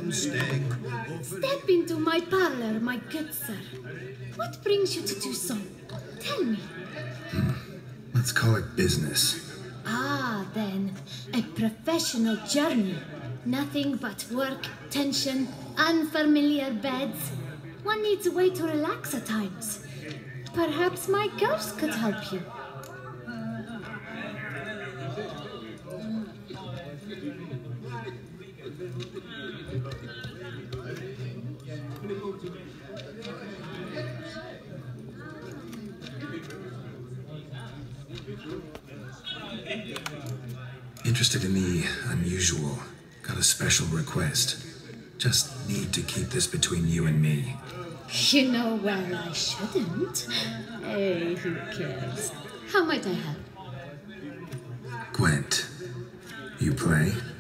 Step into my parlor, my good sir. What brings you to do so? Tell me. Let's call it business. Ah, then, a professional journey. Nothing but work, tension, unfamiliar beds. One needs a way to relax at times. Perhaps my girls could help you. Interested in the unusual. Got a special request. Just need to keep this between you and me. You know well I shouldn't. Hey, who cares? How might I help? Gwent, you play?